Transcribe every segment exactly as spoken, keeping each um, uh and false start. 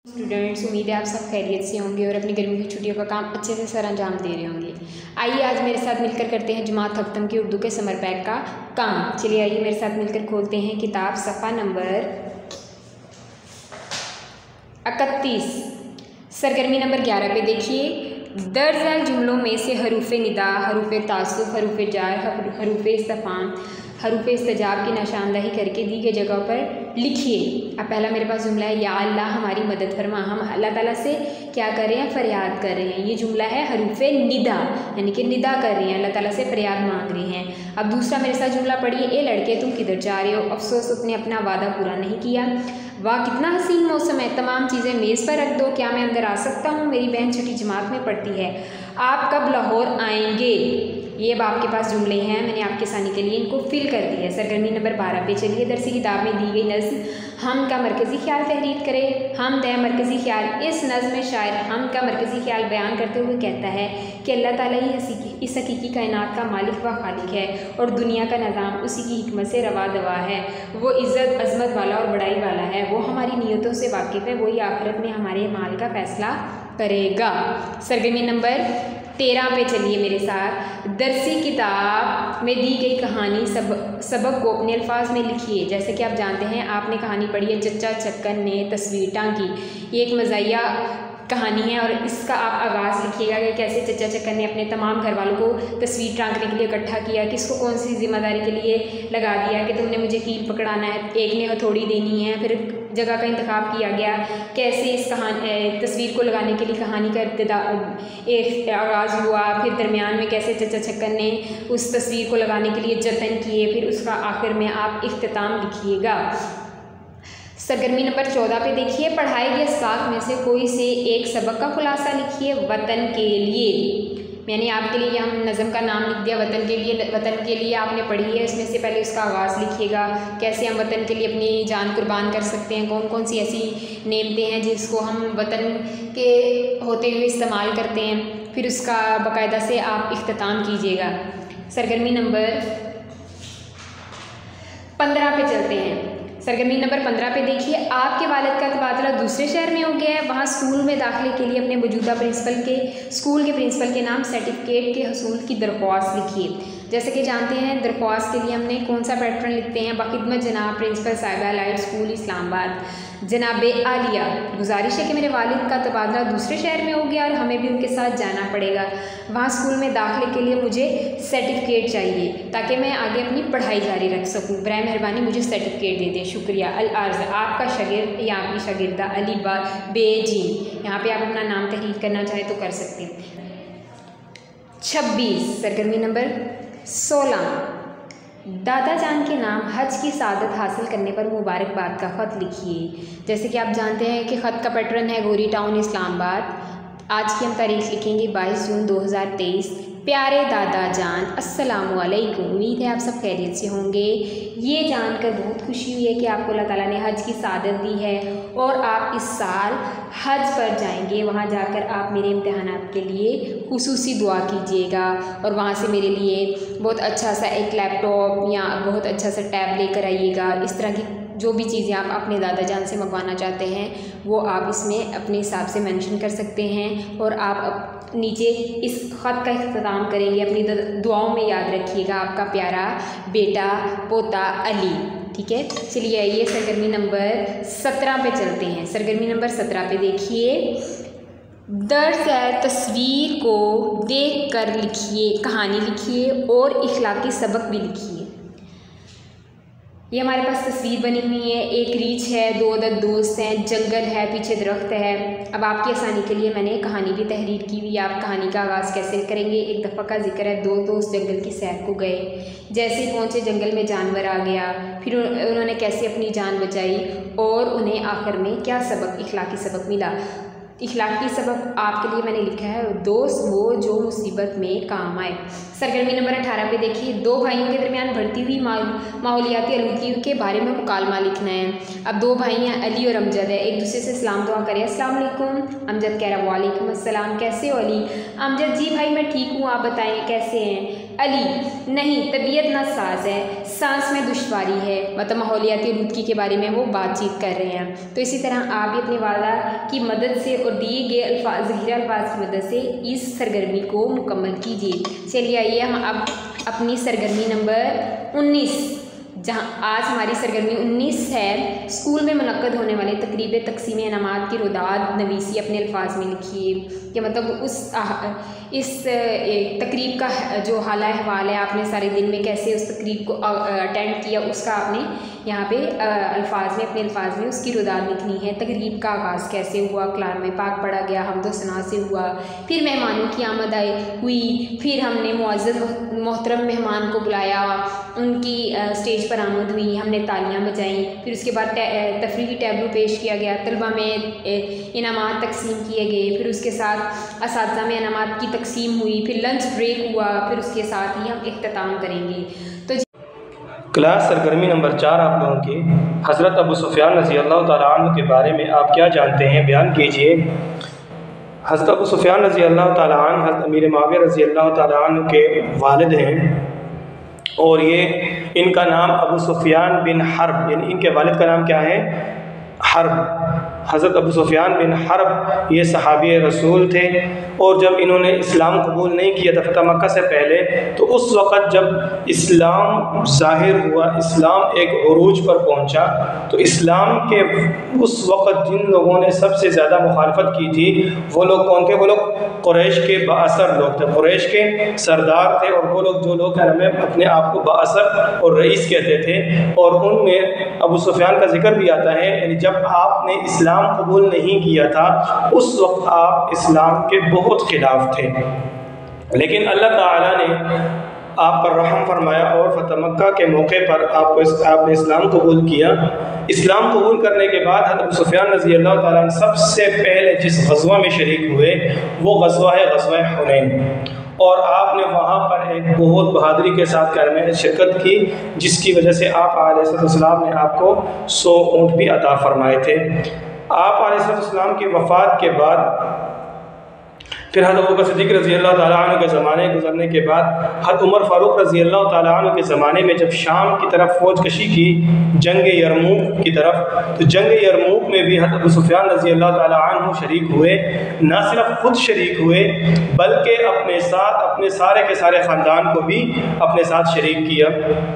Students, उम्मीद है आप सब खैरियत से होंगे और अपनी गर्मी की छुट्टियों का काम अच्छे से सर अंजाम दे रहे होंगे। आइए आज मेरे साथ मिलकर करते हैं जमात खत्म की उर्दू के समर पैक का काम। चलिए आइए मेरे साथ मिलकर खोलते हैं किताब सफ़ा नंबर इकतीस, सरगर्मी नंबर ग्यारह पे देखिए। दर्ज झैल जुमलों में से हरूफ निदा, हरूफ तासुफ, हरूफ जार, हरूफ इस्तफाम, हरूफ इस्तजाब की निशानदही करके दी गई जगह पर लिखिए। अब पहला मेरे पास जुमला है, या अल्लाह हमारी मदद फरमा। हम अल्लाह ताला से क्या कर रहे हैं? फरियाद कर रहे हैं। ये जुमला है हरूफ निदा, यानी कि निदा कर रहे हैं, अल्लाह ताला से फरियाद मांग रहे हैं। अब दूसरा मेरे साथ जुमला पढ़िए, ए लड़के तुम किधर जा रहे हो? अफसोस उसने अपना वादा पूरा नहीं किया। वाह कितना हसीन मौसम है, तमाम चीज़ें मेज़ पर रख दो, क्या मैं अंदर आ सकता हूँ? मेरी बहन छठी जमात में पढ़ती है। आप कब लाहौर आएंगे? ये अब आपके पास जुमले हैं, मैंने आपके आसानी के लिए इनको फिल कर दिया है। सरगर्मी नंबर बारह पे चलिए। दरसी किताब में दी गई नज़्म हम का मरकज़ी ख्याल तहरीर करें। हम द मरकज़ी ख्याल। इस नज़्म में शायर हम का मरकज़ी ख्याल बयान करते हुए कहता है कि अल्लाह ताला ही इस हकीकी कायनात का मालिक व खालिक है और दुनिया का निज़ाम उसी की हिकमत से रवा दवा है। वो इज़्ज़त अज़मत वाला और बड़ाई वाला है, वो हमारी नीयतों से वाकिफ़ है, वही आखिरत में हमारे माल का फ़ैसला करेगा। सरगर्मी नंबर तेरह पे चलिए मेरे साथ। दरसी किताब में दी गई कहानी सब सबक को अपने अल्फाज में लिखिए। जैसे कि आप जानते हैं, आपने कहानी पढ़ी है चच्चा चक्कन ने तस्वीर टांकी। ये एक मज़ाहिया कहानी है और इसका आप आगाज़ लिखिएगा कि कैसे चच्चा चक्कन ने अपने तमाम घर वालों को तस्वीर टांकने के लिए इकट्ठा किया, किसको कौन सी जिम्मेदारी के लिए लगा दिया कि तुमने मुझे कील पकड़ाना है, एक ने हथौड़ी देनी है, फिर जगह का इंतखाब किया गया, कैसे इस कहानी तस्वीर को लगाने के लिए कहानी का इब्तिदा एक आगाज़ हुआ, फिर दरमियान में कैसे चच्चा चक्कन ने उस तस्वीर को लगाने के लिए जतन किए, फिर उसका आखिर में आप इख्तिताम लिखिएगा। सरगर्मी नंबर चौदह पे देखिए। पढ़ाए गए साख में से कोई से एक सबक का खुलासा लिखिए। वतन के लिए, मैंने आपके लिए हम नज़म का नाम लिख दिया वतन के लिए। वतन के लिए आपने पढ़ी है, इसमें से पहले उसका आगाज़ लिखिएगा, कैसे हम वतन के लिए अपनी जान कुर्बान कर सकते हैं, कौन कौन सी ऐसी नेमतें हैं जिसको हम वतन के होते हुए इस्तेमाल करते हैं, फिर उसका बाकायदा से आप इख्तिताम कीजिएगा। सरगर्मी नंबर पंद्रह पे चलते हैं। सरगर्मी नंबर पंद्रह पे देखिए। आपके वालिद का तबादला दूसरे शहर में हो गया है, वहाँ स्कूल में दाखिले के लिए अपने मौजूदा प्रिंसिपल के स्कूल के प्रिंसिपल के नाम सर्टिफिकेट के हसूल की दरख्वास्त लिखिए। जैसे कि जानते हैं दरख्वास्त के लिए हमने कौन सा पैटर्न लिखते हैं? बाखिदमत जनाब प्रिंसिपल साहिबा लाइट स्कूल इस्लामाबाद। जनाब आलिया, गुजारिश है कि मेरे वालिद का तबादला दूसरे शहर में हो गया और हमें भी उनके साथ जाना पड़ेगा। वहाँ स्कूल में दाखिले के लिए मुझे सर्टिफिकेट चाहिए ताकि मैं आगे अपनी पढ़ाई जारी रख सकूँ। बराए मेहरबानी मुझे सर्टिफिकेट दे दें, शुक्रिया। अल अर्ज़, आपका शागिर्द या आपकी शागिर्दा अली बा बेजीन। यहाँ पे आप अपना नाम तहरीर करना चाहें तो कर सकते हैं। छब्बीस, सरगर्मी नंबर सोलह। दादा जान के नाम हज की सादत हासिल करने पर मुबारकबाद का ख़त लिखिए। जैसे कि आप जानते हैं कि ख़त का पैटर्न है गोरी टाउन इस्लामाबाद। आज की हम तारीख लिखेंगे बाईस जून दो हज़ार तेईस। प्यारे दादा जान अस्सलामु अलैकुम, उम्मीद है आप सब खैरियत से होंगे। ये जानकर बहुत खुशी हुई है कि आपको अल्लाह ताला ने हज की सादत दी है और आप इस साल हज पर जाएंगे। वहाँ जाकर आप मेरे इम्तिहानात के लिए खुसूसी दुआ कीजिएगा और वहाँ से मेरे लिए बहुत अच्छा सा एक लैपटॉप या बहुत अच्छा सा टैब लेकर आइएगा। इस तरह की जो भी चीज़ें आप अपने दादा जान से मंगवाना चाहते हैं वो आप इसमें अपने हिसाब से मेंशन कर सकते हैं और आप नीचे इस ख़त का इख्तिताम करेंगे। अपनी दुआओं में याद रखिएगा आपका प्यारा बेटा पोता अली। ठीक है, चलिए आइए सरगर्मी नंबर सत्रह पे चलते हैं। सरगर्मी नंबर सत्रह पे देखिए। दर्ज है तस्वीर को देख कर लिखिए, कहानी लिखिए और इखलाकी सबक भी लिखिए। ये हमारे पास तस्वीर बनी हुई है, एक रीछ है, दो अदद दोस्त हैं, जंगल है, पीछे दरख्त है। अब आपकी आसानी के लिए मैंने कहानी भी तहरीर की हुई है। आप कहानी का आगाज़ कैसे करेंगे? एक दफ़ा का जिक्र है, दो दोस्त जंगल की सैर को गए। जैसे ही पहुँचे जंगल में जानवर आ गया, फिर उन्होंने कैसे अपनी जान बचाई और उन्हें आखिर में क्या सबक, इखलाकी सबक मिला। इखलाकी सबक आपके लिए मैंने लिखा है, दोस्त वो जो मुसीबत में काम आए। सरगर्मी नंबर अठारह पे देखिए। दो भाइयों के दरमियान बढ़ती हुई माहौलियाती आलूदगी के बारे में मुकालमा लिखना है। अब दो भाई हैं, अली और अमजद है, एक दूसरे से सलाम दुआ करें। अस्सलाम वालेकुम। अमजद कह रहा वालेकुम अस्सलाम, कैसे हो अली? अमजद, जी भाई मैं ठीक हूँ, आप बताएं कैसे हैं? अली नहीं, तबीयत नासाज है, सांस में दुश्वारी है, मतलब माहौलियाती आलूदगी के बारे में वो बातचीत कर रहे हैं। तो इसी तरह आप भी अपनी वाला की मदद से और दिए गए अल्फाज ज़हीरा अल्फाज की मदद से इस सरगर्मी को मुकम्मल कीजिए। चलिए आइए हम अब अपनी सरगर्मी नंबर उन्नीस, जहाँ आज हमारी सरगर्मी उन्नीस है, स्कूल में मुनक्कद होने वाले तकरीब तकसीम इनामात की रुदाद नवीसी अपने अल्फाज में लिखिए। कि मतलब उस इस तकरीब का जो हाल अहवाल है, आपने सारे दिन में कैसे उस तकरीब को अटेंड किया, उसका आपने यहाँ पे अल्फाज में अपने अल्फाज में उसकी रुदाद लिखनी है। तकरीब का आगाज़ कैसे हुआ, कलाम पाक पढ़ा गया, हमदो सना से हुआ, फिर मेहमानों की आमद आई हुई, फिर हमने मुअज़्ज़ज़ मोहतरम मेहमान को बुलाया, उनकी स्टेज पर आमद हुई, हमने तालियां बजाईं, फिर उसके बाद तफरीही टैबलू पेश किया गया, तलबा में इनामात तकसीम किए गए, फिर उसके साथ असातिज़ा में इनामात की तकसीम हुई, फिर लंच ब्रेक हुआ, फिर उसके साथ ही हम इख्तिताम करेंगे। तो क्लास सरगर्मी नंबर चार आप लोगों की हज़रत अबू सुफ़ियान रज़ी अल्लाह तआला अन्हु के बारे में आप क्या जानते हैं, बयान कीजिए। हज़रत अबू सुफ़ियान रज़ी अल्लाह तआला अन्हु हज़रत अमीर मुआविया रज़ी अल्लाह तआला अन्हु के वालिद हैं और ये इनका नाम अबू सुफ़ियान बिन हर्ब, यानी इनके वालिद का नाम क्या है, हर्ब। हज़रत अबू सुफ़ियान बिन हर्ब ये सहाबी रसूल थे और जब इन्होंने इस्लाम कबूल नहीं किया था फ़तह मक्का से पहले, तो उस वक़्त जब इस्लाम ज़ाहिर हुआ, इस्लाम एक उरूज पर पहुंचा, तो इस्लाम के उस वक़्त जिन लोगों ने सबसे ज़्यादा मुखालफत की थी वो लोग कौन थे, वो लोग कुरैश के बाअसर लोग थे, कुरैश के सरदार थे। और वो लोग जो लोग हमें अपने आप को बाअसर और रईस कहते थे, और उनमें अबू सुफ़ियान का जिक्र भी आता है। यानी जब आपने इस्लाम कबूल नहीं किया था उस वक्त आप इस्लाम के बहुत खिलाफ थे, लेकिन अल्लाह ताला ने आप पर रहम फरमाया और फ़तह मक्का के मौके पर आपको इस, आपने इस्लाम कबूल किया। इस्लाम कबूल करने के बाद हज़रत अबू सुफ़ियान रज़ी अल्लाह तआला अन्हु सबसे पहले जिस ग़ज़वा में शरीक हुए वो ग़ज़वा है ग़ज़वा हुनैन, और आपने वहाँ पर एक बहुत बहादुरी के साथ कर में शिरकत की, जिसकी वजह से आप अलैहिस्सलाम ने आपको सौ ऊँट भी अता फरमाए थे। आप अलैहिस्सलाम की वफ़ात के बाद फिर हज़रत अबू बकर सिद्दीक़ रज़ी अल्लाह तआला अन्हु के ज़माने गुजरने के बाद हज़रत उमर फ़ारूक रज़ी अल्लाह तआला अन्हु के ज़माने में जब शाम की तरफ फ़ौज कशी की जंग यरमूक की तरफ, तो जंग यरमूक में भी हज़रत अबू सुफ़ियान रज़ी अल्लाह तआला अन्हु शरीक हुए। न सिर्फ खुद शरीक हुए बल्कि अपने साथ अपने सारे के सारे ख़ानदान को भी अपने साथ शरीक किया।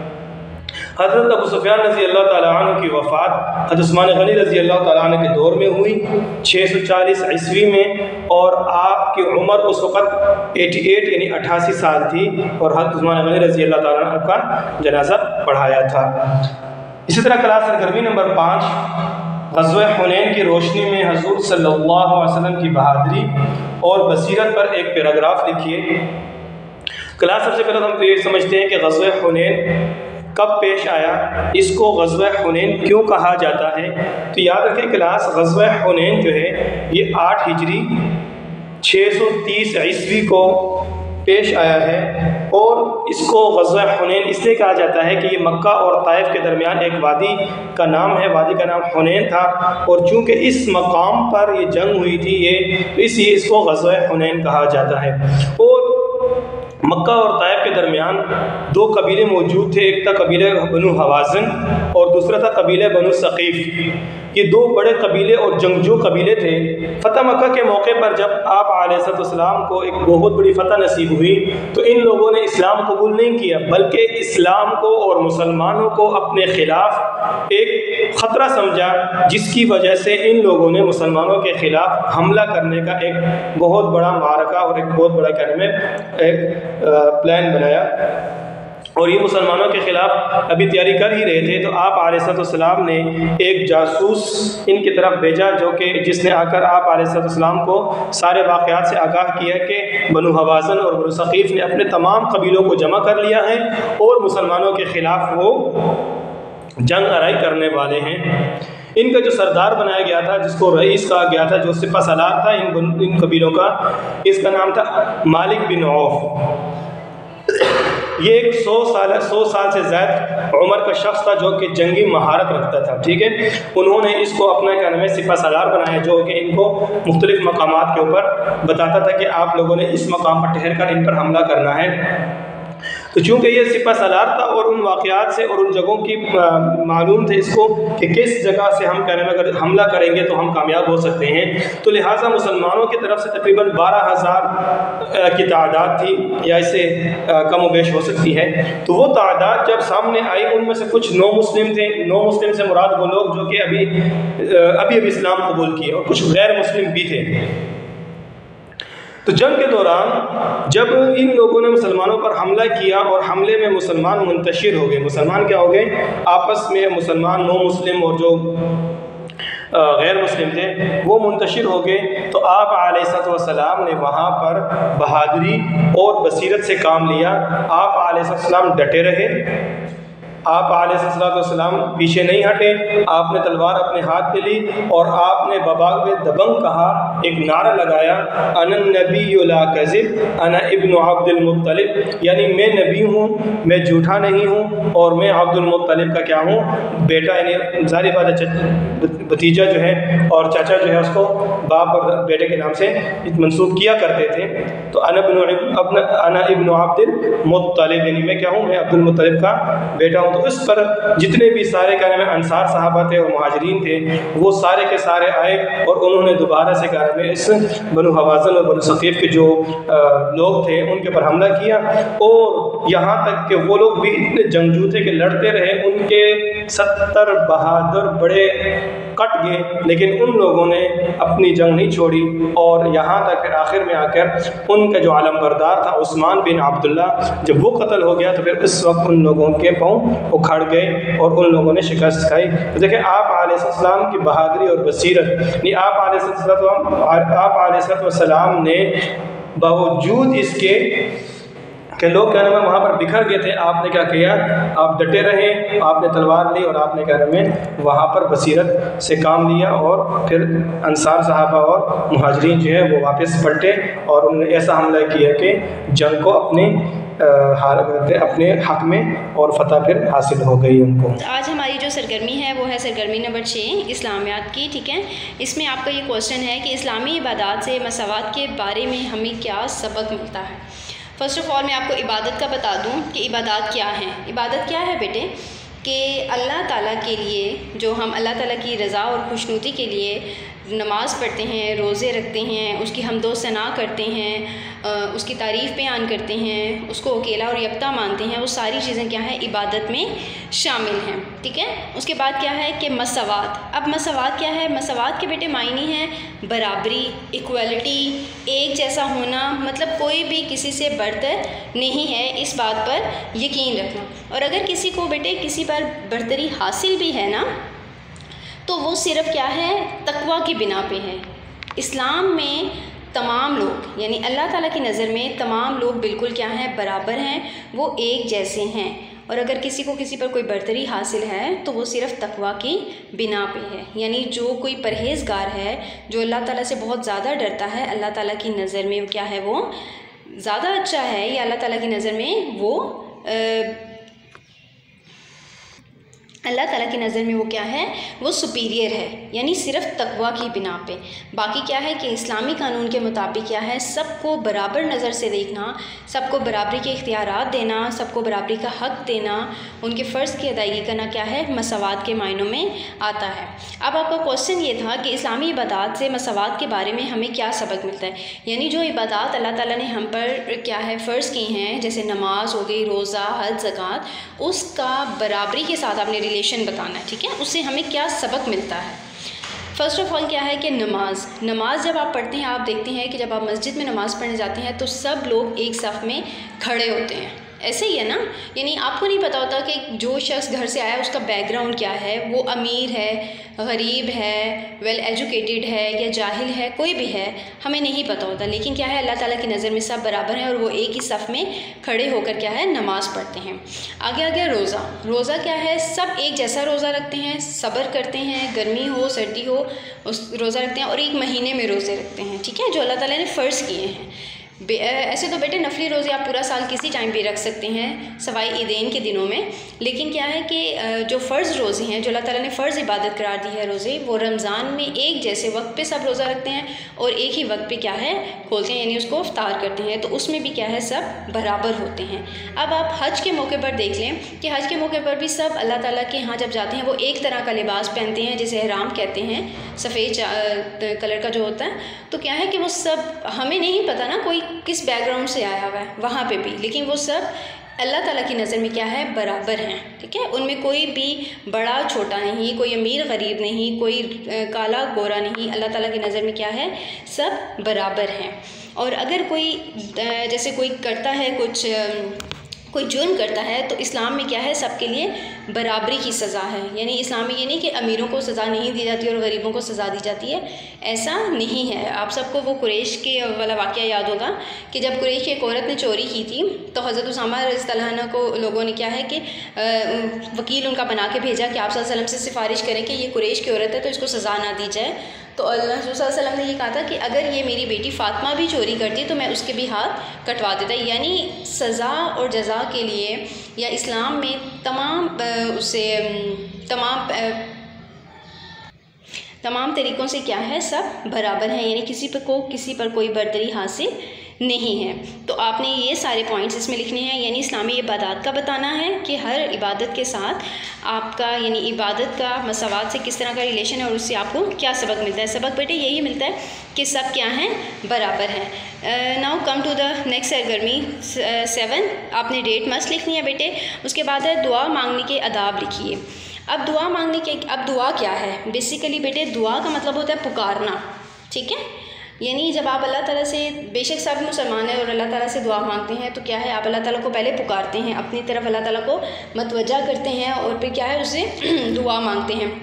हज़रत अबू सुफ़ियान रज़ी अल्लाह तआला अन्हु की वफ़ात हज़रत उस्मान गनी रज़ी अल्लाह तआला अन्हु के दौर में हुई छः सौ चालीस ईस्वी में, और आपकी उम्र उस वक़्त अठासी यानी अट्ठासी साल थी, और हज़रत उस्मान गनी रज़ी अल्लाह तआला अन्हु का जनाजा पढ़ाया था। इसी तरह क्लास सरगर्मी नंबर पाँच, ग़ज़वा हुनैन की रोशनी में हुज़ूर सल्लल्लाहु अलैहि वसल्लम की बहादुरी और बसीरत पर एक पैराग्राफ लिखिए। क्लास सबसे पहले हम तो ये समझते हैं कि ग़ज़वा हुनैन कब पेश आया, इसको ग़ज़वा हुनैन क्यों कहा जाता है। तो याद रखें क्लास, ग़ज़वा हुनैन जो है ये आठ हिजरी छः सौ तीस ईस्वी को पेश आया है, और इसको ग़ज़वा हुनैन इसलिए कहा जाता है कि ये मक्का और ताइफ के दरमियान एक वादी का नाम है, वादी का नाम हुनैन था, और चूँकि इस मकाम पर ये जंग हुई थी ये, तो इसलिए इसको ग़ज़वा हुनैन कहा जाता है। और मक्का और ताइफ के दरमियान दो कबीले मौजूद थे, एक था कबीले बनु हवाज़िन और दूसरा था कबीले बनु सक़ीफ़। ये दो बड़े कबीले और जंगजू कबीले थे। फ़तह मक्का के मौके पर जब आप अलैहिस्सलाम को एक बहुत बड़ी फ़तह नसीब हुई, तो इन लोगों ने इस्लाम कबूल नहीं किया, बल्कि इस्लाम को और मुसलमानों को अपने ख़िलाफ़ एक ख़तरा समझा, जिसकी वजह से इन लोगों ने मुसलमानों के ख़िलाफ़ हमला करने का एक बहुत बड़ा मारका और एक बहुत बड़ा कहने में एक प्लान बनाया, और ये मुसलमानों के ख़िलाफ़ अभी तैयारी कर ही रहे थे। तो आप अलैहिस्सलाम ने एक जासूस इनकी तरफ भेजा, जो कि जिसने आकर आप अलैहिस्सलाम को सारे वाक़यात से आगाह किया कि बनु हवाज़िन और बनु सक़ीफ़ ने अपने तमाम कबीलों को जमा कर लिया है और मुसलमानों के ख़िलाफ़ वो जंग आराई करने वाले हैं। इनका जो सरदार बनाया गया था, जिसको रईस कहा गया था, जो सिपा सलार था इन इन कबीलों का, इसका नाम था मालिक बिन औफ। ये एक सौ साल सौ साल से ज़्यादा उम्र का शख्स था, जो कि जंगी महारत रखता था। ठीक है, उन्होंने इसको अपना क्या नाम है सिपा सलार बनाया, जो कि इनको मुख्तलिफ मकामात के ऊपर बताता था कि आप लोगों ने इस मकाम पर ठहर कर इन पर हमला करना है। तो चूँकि ये सिपह सलार था और उन वाक़यात से और उन जगहों की मालूम थे इसको कि किस जगह से हम कहने में अगर हमला करेंगे तो हम कामयाब हो सकते हैं, तो लिहाजा मुसलमानों की तरफ से तकरीबन बारह हज़ार की तादाद थी या इससे कम बेश हो सकती है। तो वो तादाद जब सामने आई उनमें से कुछ नो मुस्लिम थे। नो मुस्लिम से मुराद वो लोग जो कि अभी अभी अभी इस्लाम कबूल किए, और कुछ गैर मुस्लिम भी थे। तो जंग के दौरान जब इन लोगों ने मुसलमानों पर हमला किया और हमले में मुसलमान मुंतशिर हो गए, मुसलमान क्या हो गए आपस में, मुसलमान नो मुस्लिम और जो गैर मुस्लिम थे वो मुंतशिर हो गए, तो आप अलैहिस्सलाम ने वहाँ पर बहादुरी और बसीरत से काम लिया। आप अलैहिस्सलाम डटे रहे, आप अलैहिस्सलाम पीछे नहीं हटे, आपने तलवार अपने हाथ में ली और आपने बबाग में दबंग कहा, एक नारा लगाया, अनन नबी ला कज़िब अना इब्न अब्दुल मुत्तलिब, यानी मैं नबी हूँ, मैं झूठा नहीं हूँ और मैं अब्दुल मुत्तलिब का क्या हूँ, बेटा, यानी ज़ाहिर बात है भतीजा जो है और चाचा जो है उसको बाप और बेटे के नाम से मंसूब किया करते थे। तो अना इब्न अना इब्न अब्दुल मुत्तलिब, यानी मैं क्या हूँ, मैं अब्दुल मुत्तलिब का बेटा हूँ। तो इस पर जितने भी सारे कहने में अंसार सहाबा थे और मुहाजिरीन थे वो सारे के सारे आए और उन्होंने दोबारा से कहने में इस बनु हवाज़न और बनु सक़ीफ़ के जो लोग थे उनके ऊपर हमला किया, और यहाँ तक कि वो लोग भी इतने जंगजू थे कि लड़ते रहे, उनके सत्तर बहादुर बड़े कट गए, लेकिन उन लोगों ने अपनी जंग नहीं छोड़ी। और यहाँ तक फिर आखिर में आकर उनका जो आलम बरदार था उस्मान बिन अब्दुल्ला, जब वो कत्ल हो गया तो फिर इस वक्त उन लोगों के पाँव उखड़ गए और उन लोगों ने शिकस्त खाई। तो देखिए आप अलैहिस्सलाम की बहादुरी और बसीरत, नहीं आप अलैहिस्सलाम ने बावजूद इसके कि लोग कहने में वहाँ पर बिखर गए थे, आपने क्या किया, आप डटे रहे, आपने तलवार ली और आपने कहने में वहाँ पर बसीरत से काम लिया, और फिर अंसार सहाबा और मुहाजिरीन जो है वो वापस पलटे और उन्होंने ऐसा हमला किया कि जंग को अपने हार अपने हक में और फतह फिर हासिल हो गई उनको। आज हमारी जो सरगर्मी है वो है सरगर्मी नंबर छः इस्लामियात की, ठीक है। इसमें आपका ये क्वेश्चन है कि इस्लामी इबादत से मसावात के बारे में हमें क्या सबक मिलता है। फ़र्स्ट ऑफ़ ऑल मैं आपको इबादत का बता दूं कि इबादत क्या है। इबादत क्या है बेटे, कि अल्लाह ताला के लिए जो हम अल्लाह ताला की रज़ा और खुशनुदी के लिए नमाज़ पढ़ते हैं, रोज़े रखते हैं, उसकी हमदो सना करते हैं, उसकी तारीफ़ बयान करते हैं, उसको अकेला और यकता मानते हैं, वो सारी चीज़ें क्या है इबादत में शामिल हैं, ठीक है। उसके बाद क्या है कि मसावात। अब मसावात क्या है, मसावात के बेटे मायने हैं बराबरी, इक्वलिटी, एक जैसा होना, मतलब कोई भी किसी से बढ़तर नहीं है, इस बात पर यकीन रखना। और अगर किसी को बेटे किसी पर बढ़तरी हासिल भी है ना, तो वो सिर्फ़ क्या है तकवा की बिना पे है। इस्लाम में तमाम लोग यानी अल्लाह ताला की नज़र में तमाम लोग बिल्कुल क्या हैं, बराबर हैं, वो एक जैसे हैं। और अगर किसी को किसी पर कोई बर्तरी हासिल है तो वो सिर्फ़ तकवा की बिना पे है, यानी जो कोई परहेज़गार है, जो अल्लाह ताला से बहुत ज़्यादा डरता है, अल्लाह ताला की नज़र में क्या है, वो ज़्यादा अच्छा है, या अल्लाह ताला की नज़र में वो आ, अल्लाह ताला की नज़र में वो क्या है, वो सुपीरियर है, यानी सिर्फ़ तकवा की बिना पे। बाकी क्या है कि इस्लामी कानून के मुताबिक क्या है, सबको बराबर नज़र से देखना, सबको बराबरी के इख्तियारात देना, सबको बराबरी का हक़ देना, उनके फ़र्ज़ की अदायगी करना क्या है, मसावात के मायनों में आता है। अब आपका क्वेश्चन ये था कि इस्लामी इबादत से मसावात के बारे में हमें क्या सबक मिलता है, यानी जो इबादत अल्लाह ताला ने हम पर क्या है फ़र्ज़ की हैं, जैसे नमाज हो गई, रोज़ा, हज, ज़कात, उसका बराबरी के साथ आपने रिलेशन बताना है, ठीक है, उससे हमें क्या सबक मिलता है। फ़र्स्ट ऑफ़ ऑल क्या है कि नमाज नमाज जब आप पढ़ते हैं, आप देखते हैं कि जब आप मस्जिद में नमाज़ पढ़ने जाते हैं तो सब लोग एक सफ़ में खड़े होते हैं, ऐसे ही है ना, यानी आपको नहीं पता होता कि जो शख्स घर से आया उसका बैकग्राउंड क्या है, वो अमीर है, गरीब है, वेल एजुकेटेड है या जाहिल है, कोई भी है, हमें नहीं पता होता। लेकिन क्या है, अल्लाह ताला की नज़र में सब बराबर हैं और वो एक ही सफ़ में खड़े होकर क्या है नमाज़ पढ़ते हैं। आगे आ गया रोज़ा। रोज़ा क्या है, सब एक जैसा रोज़ा रखते हैं, सब्र करते हैं, गर्मी हो सर्दी हो उस रोज़ा रखते हैं और एक महीने में रोज़े रखते हैं, ठीक है, जो अल्लाह ताला ने फ़र्ज़ किए हैं। ऐसे तो बेटे नफली रोज़े आप पूरा साल किसी टाइम भी रख सकते हैं सिवाय ईदैन के दिनों में, लेकिन क्या है कि जो फ़र्ज़ रोज़े हैं, जो अल्लाह ताला ने फ़र्ज़ इबादत करार दी है रोज़े, वो रमज़ान में एक जैसे वक्त पे सब रोज़ा रखते हैं और एक ही वक्त पे क्या है खोलते हैं, यानी उसको इफ्तार करते हैं, तो उसमें भी क्या है सब बराबर होते हैं। अब आप हज के मौके पर देख लें कि हज के मौके पर भी सब अल्लाह ताला के यहाँ जब जाते हैं वो एक तरह का लिबास पहनते हैं जिसे एहराम कहते हैं, सफ़ेद कलर का जो होता है। तो क्या है कि वो सब, हमें नहीं पता ना कोई किस बैकग्राउंड से आया हुआ है वहाँ पे भी, लेकिन वो सब अल्लाह ताला की नज़र में क्या है बराबर हैं, ठीक है। उनमें कोई भी बड़ा छोटा नहीं, कोई अमीर गरीब नहीं, कोई काला गोरा नहीं, अल्लाह ताला की नज़र में क्या है सब बराबर हैं। और अगर कोई जैसे कोई करता है कुछ, कोई जुर्म करता है तो इस्लाम में क्या है सबके लिए बराबरी की सज़ा है, यानी इस्लाम में ये नहीं कि अमीरों को सज़ा नहीं दी जाती और गरीबों को सज़ा दी जाती है, ऐसा नहीं है। आप सबको वो कुरैश के वाला वाक़या याद होगा कि जब कुरैश की एक औरत ने चोरी की थी तो हज़रत उसामा रज़ियल्लाहु अन्हु को लोगों ने क्या है कि वकील उनका बना के भेजा कि आप सल्लल्लाहु अलैहि वसल्लम से सिफारिश करें कि ये कुरैश की औरत है तो इसको सज़ा ना दी जाए। तो अल्लाह रसूल सल्लल्लाहु अलैहि वसल्लम ने ये कहा था कि अगर ये मेरी बेटी फ़ातिमा भी चोरी करती तो मैं उसके भी हाथ कटवा देता। यानी सज़ा और जज़ा के लिए या इस्लाम में तमाम उसे तमाम तमाम तरीक़ों से क्या है सब बराबर हैं, यानी किसी पर को किसी पर कोई बरतरी हासिल नहीं है। तो आपने ये सारे पॉइंट्स इसमें लिखने हैं, यानी इस्लामी इबादत का बताना है कि हर इबादत के साथ आपका यानी इबादत का मसावात से किस तरह का रिलेशन है और उससे आपको क्या सबक मिलता है। सबक बेटे यही मिलता है कि सब क्या हैं बराबर हैं। Now come to the next सरगर्मी सेवन, आपने डेट मस्ट लिखनी है बेटे। उसके बाद है दुआ मांगने के आदाब लिखिए। अब दुआ मांगने के, अब दुआ क्या है बेसिकली बेटे, दुआ का मतलब होता है पुकारना, ठीक है। यानी जब आप अल्लाह ताला से, बेशक सब मुसलमान हैं और अल्लाह ताला से दुआ मांगते हैं तो क्या है आप अल्लाह ताला को पहले पुकारते हैं, अपनी तरफ अल्लाह ताला को मतवज्जा करते हैं और फिर क्या है उससे दुआ मांगते हैं।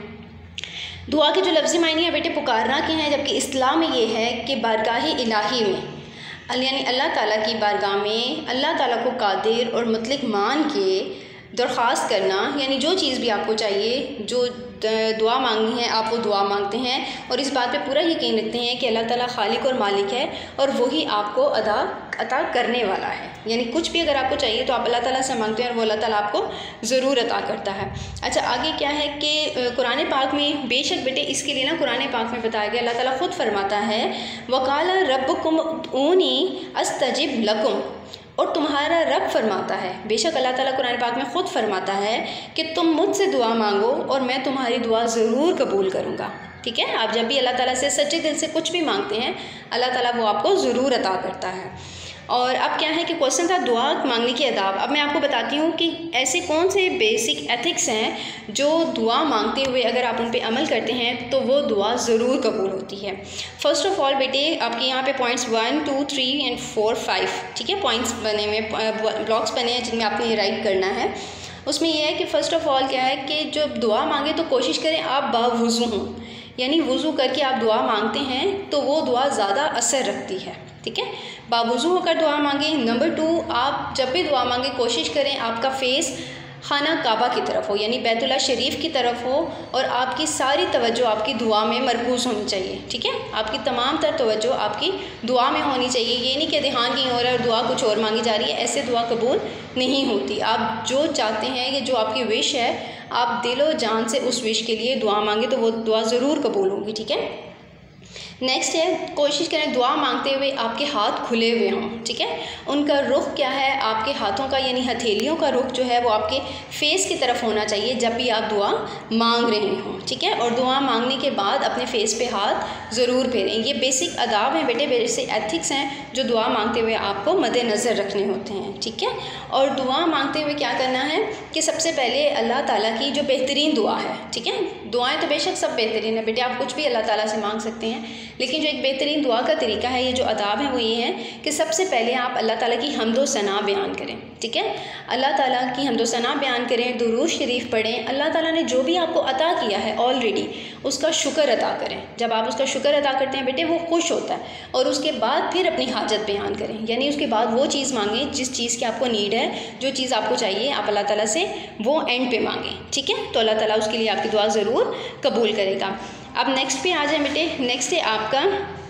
दुआ के जो लफ्ज़ी मायने हैं बेटे पुकारना के हैं, जबकि इस्लाम में ये है कि बारगाह इलाही में यानी अल्लाह ताला की बारगाह में अल्लाह ताला को कादिर और मुतलक मान के दरख्वास्त करना, यानी जो चीज़ भी आपको चाहिए, जो दुआ मांगनी है आप वो दुआ मांगते हैं और इस बात पे पूरा यकीन रखते हैं कि अल्लाह ताला खालिक और मालिक है और वही आपको अदा अता करने वाला है। यानी कुछ भी अगर आपको चाहिए तो आप अल्लाह ताला से मांगते हैं और वो अल्लाह ताला आपको ज़रूर अता करता है। अच्छा, आगे क्या है कि कुरान पाक में बेशक बेटे इसके लिए ना कुरान पाक में बताया गया, अल्लाह ताला ख़ुद फरमाता है वक़ाल रब्बुकुम ऊनी अस्तजिब लकुम, और तुम्हारा रब फरमाता है, बेशक अल्लाह ताला कुरान पाक में ख़ुद फरमाता है कि तुम मुझसे दुआ मांगो और मैं तुम्हारी दुआ ज़रूर कबूल करूँगा, ठीक है। आप जब भी अल्लाह ताला से सच्चे दिल से कुछ भी मांगते हैं अल्लाह ताला वो आपको ज़रूर अता करता है। और अब क्या है कि क्वेश्चन था दुआ मांगने के आदाब। अब मैं आपको बताती हूँ कि ऐसे कौन से बेसिक एथिक्स हैं जो दुआ मांगते हुए अगर आप उन पे अमल करते हैं तो वो दुआ ज़रूर कबूल होती है। फ़र्स्ट ऑफ़ ऑल बेटे आपके यहाँ पे points one two three and four five, ठीक है, पॉइंट्स बने हुए ब्लॉक्स बने हैं जिनमें आपने ये राइट करना है। उसमें यह है कि फ़र्स्ट ऑफ़ ऑल क्या है कि जब दुआ मांगे तो कोशिश करें आप बावुज़ू हों, यानी वुज़ू करके आप दुआ मांगते हैं तो वो दुआ ज़्यादा असर रखती है, ठीक है। बावुज़ू होकर दुआ मांगें। नंबर टू, आप जब भी दुआ मांगें कोशिश करें आपका फ़ेस खाना काबा की तरफ हो, यानी बैतुल्लाह शरीफ की तरफ हो और आपकी सारी तवज्जो आपकी दुआ में मरकूज़ होनी चाहिए, ठीक है। आपकी तमाम तर तवज्जो आपकी दुआ में होनी चाहिए। ये नहीं कि ध्यान कहीं और है और दुआ कुछ और मांगी जा रही है, ऐसे दुआ कबूल नहीं होती। आप जो चाहते हैं कि जो आपकी विश है आप दिलो जान से उस विश के लिए दुआ मांगे तो वो दुआ ज़रूर कबूल होगी, ठीक है। नेक्स्ट है कोशिश करें दुआ मांगते हुए आपके हाथ खुले हुए हों, ठीक है। उनका रुख क्या है, आपके हाथों का यानी हथेलियों का रुख जो है वो आपके फेस की तरफ होना चाहिए जब भी आप दुआ मांग रहे हों, ठीक है। और दुआ मांगने के बाद अपने फेस पे हाथ ज़रूर फेरें। ये बेसिक आदाब हैं बेटे, बेसिक एथिक्स हैं जो दुआ मांगते हुए आपको मद्देनज़र रखने होते हैं, ठीक है। और दुआ मांगते हुए क्या करना है कि सबसे पहले अल्लाह ताला की जो बेहतरीन दुआ है, ठीक है। दुआएँ तो बेशक सब बेहतरीन है बेटे, आप कुछ भी अल्लाह ताला से मांग सकते हैं, लेकिन जो एक बेहतरीन दुआ का तरीका है, ये जो आदाब है वो ये है कि सबसे पहले आप अल्लाह ताला की हम्दो सना बयान करें, ठीक है। अल्लाह ताला की हम्दो सना बयान करें, दुरूद शरीफ पढ़ें, अल्लाह ताला ने जो भी आपको अता किया है ऑलरेडी उसका शुक्र अदा करें। जब आप उसका शुक्र अदा करते हैं बेटे वो खुश होता है और उसके बाद फिर अपनी हाजत बयान करें, यानी उसके बाद वो चीज़ मांगें जिस चीज़ की आपको नीड है, जो चीज़ आपको चाहिए आप अल्लाह ताला से वो एंड पे मांगें, ठीक है। तो अल्लाह ताला उसके लिए आपकी दुआ ज़रूर कबूल करेगा। अब नेक्स्ट पे आ जाए बेटे, नेक्स्ट है आपका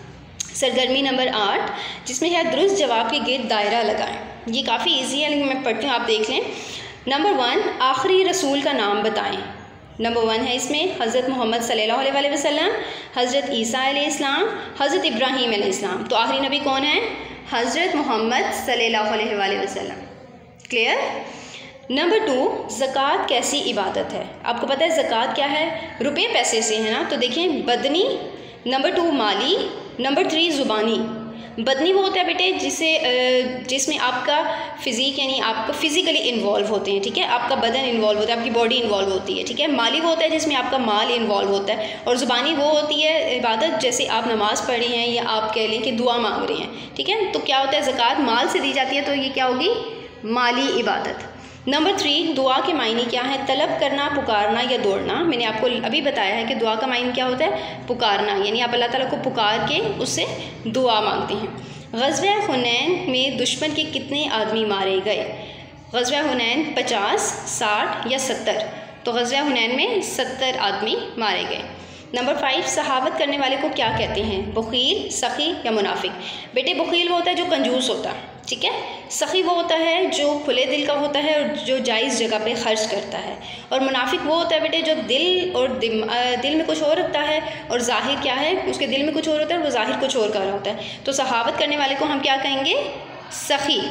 सरगर्मी नंबर आठ, जिसमें है दुरुस्त जवाब के गिर्द दायरा लगाएं। ये काफ़ी इजी है, लेकिन मैं पढ़ती हूँ, आप देख लें। नंबर वन, आखिरी रसूल का नाम बताएं। नंबर वन है इसमें हज़रत मोहम्मद सल्लल्लाहु अलैहि वसल्लम, हज़रत ईसा अलैहिस्सलाम, हज़रत इब्राहीम अलैहिस्सलाम। तो आखिरी नबी कौन है? हज़रत मोहम्मद सल्लल्लाहु अलैहि वसल्लम। क्लियर? नंबर टू, ज़कात कैसी इबादत है? आपको पता है ज़कात क्या है? रुपये पैसे से है ना। तो देखें, बदनी, नंबर टू माली, नंबर थ्री ज़ुबानी। बदनी वो होता है बेटे जिसे जिसमें आपका फ़िज़ीक यानी आपका फ़िज़िकली इन्वॉल्व होते हैं, ठीक है, आपका बदन इन्वॉल्व होता है, आपकी बॉडी इन्वॉल्व होती है, ठीक है। माली वो होता है जिसमें आपका माल इन्वॉल्व होता है, और ज़ुबानी वो होती है इबादत, जैसे आप नमाज़ पढ़ रहे हैं या आप कह लें कि दुआ मांग रहे हैं, ठीक है। तो क्या होता है, ज़कात माल से दी जाती है, तो ये क्या होगी? माली इबादत। नंबर थ्री, दुआ के मायने क्या है? तलब करना, पुकारना या दौड़ना। मैंने आपको अभी बताया है कि दुआ का मायने क्या होता है? पुकारना, यानी आप अल्लाह ताला को पुकार के उससे दुआ मांगते हैं। ग़ज़वा हुनैन में दुश्मन के कितने आदमी मारे गए? ग़ज़वा हुनैन पचास, साठ या सत्तर? तो ग़ज़वा हुनैन में सत्तर आदमी मारे गए। नंबर फाइव, सहावत करने वाले को क्या कहते हैं? बख़ील, सखी या मुनाफिक? बेटे बुख़ील वो होता है जो कंजूस होता है, ठीक है। सखी वो होता है जो खुले दिल का होता है और जो जायज़ जगह पे खर्च करता है। और मुनाफिक वो होता है बेटे जो दिल और दिम, दिल में कुछ और रखता है और ज़ाहिर क्या है, उसके दिल में कुछ और होता है और वो ज़ाहिर कुछ और कर रहा होता है। तो सहावत करने वाले को हम क्या कहेंगे? सखी।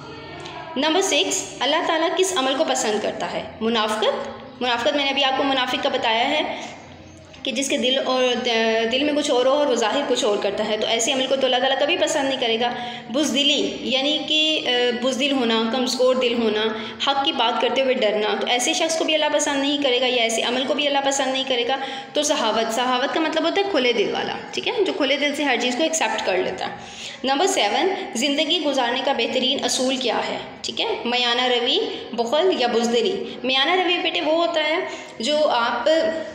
नंबर सिक्स, अल्लाह ताला किस अमल को पसंद करता है? मुनाफ़िक़त। मुनाफ़िक़त मैंने अभी आपको मुनाफिक का बताया है कि जिसके दिल और दिल में कुछ और हो और वो ज़ाहिर कुछ और करता है, तो ऐसे अमल को तो अल्लाह ताला कभी पसंद नहीं करेगा। बुज़दिली यानी कि बुज़दिल होना, कमज़ोर दिल होना, हक़ की बात करते हुए डरना, तो ऐसे शख्स को भी अल्लाह पसंद नहीं करेगा, या ऐसे अमल को भी अल्लाह पसंद नहीं करेगा। तो सहावत, सहावत का मतलब होता है खुले दिल वाला, ठीक है, जो खुले दिल से हर चीज़ को एक्सेप्ट कर लेता है। नंबर सेवन, ज़िंदगी गुजारने का बेहतरीन असूल क्या है? ठीक है, मयाना रवी, बुख़ल या बुज़दिली? मयाना रवी बेटे वो होता है जो आप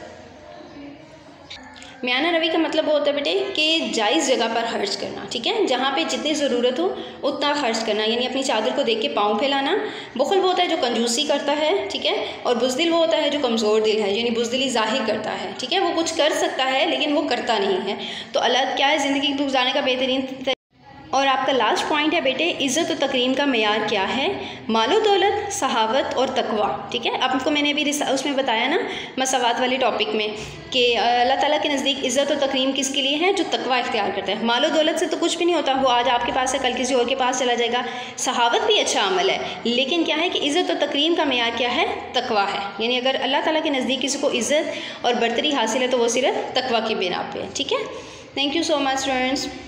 म्याना रवि का मतलब होता है बेटे कि जायज़ जगह पर खर्च करना, ठीक है, जहाँ पे जितनी ज़रूरत हो उतना खर्च करना, यानी अपनी चादर को देख के पाँव फैलाना। बुख़ल वो होता है जो कंजूसी करता है, ठीक है, और बुज़दिल वो होता है जो कमज़ोर दिल है, यानी बुज़दिली ज़ाहिर करता है, ठीक है, वो कुछ कर सकता है लेकिन वो करता नहीं है। तो अल्लाह क्या है ज़िंदगी गुजारने का बेहतरीन। और आपका लास्ट पॉइंट है बेटे, इज़्ज़त और तकरीम का मेयार क्या है? मालो दौलत, सहावत और तकवा, ठीक है। आपको मैंने अभी उसमें बताया ना मसावात वाले टॉपिक में कि अल्लाह ताला के नज़दीक इज़्ज़त और तकरीम किसके लिए है? जो तकवा इख्तियार करता है। मालो दौलत से तो कुछ भी नहीं होता, वो आज आपके पास है कल किसी और के पास चला जाएगा। सहावत भी अच्छा अमल है, लेकिन क्या है कि इज़्ज़त और तकरीम का मेयार क्या है? तकवा है। यानी अगर अल्लाह ताला के नज़दीक किसी को इज़्ज़त और बरतरी हासिल है तो वो सिर्फ तकवा की बिना पे है, ठीक है। Thank you so much students.